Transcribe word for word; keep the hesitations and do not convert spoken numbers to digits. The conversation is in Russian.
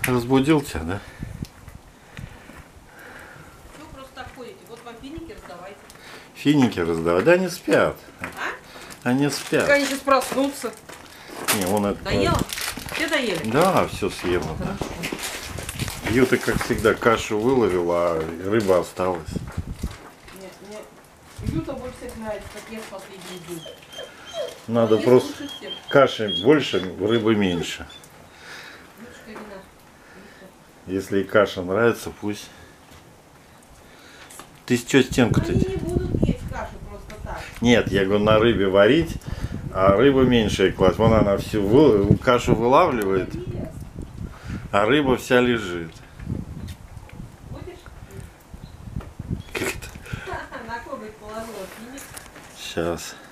Разбудил тебя, да? Вы просто так ходите. Вот вам финики раздавайте. Финики раздавать? Да они спят. А? Они спят. Как они сейчас проснутся. Не, он это... Доела? Все доели? Да, все съела. Хорошо. Юта, как всегда, кашу выловила, а рыба осталась. Нет, мне Юта больше всех нравится, как я в последний день. Надо Есть просто лучше всех. каши больше, рыбы меньше. Лучше Карина. Если и каша нравится, пусть. Ты что стенку-то? Они не будут есть кашу просто так. Нет, я говорю, на рыбе варить, а рыбу меньше класть. Вон она всю вы... кашу вылавливает, а рыба вся лежит. Будешь? Как это? На коготь положила финик. Сейчас.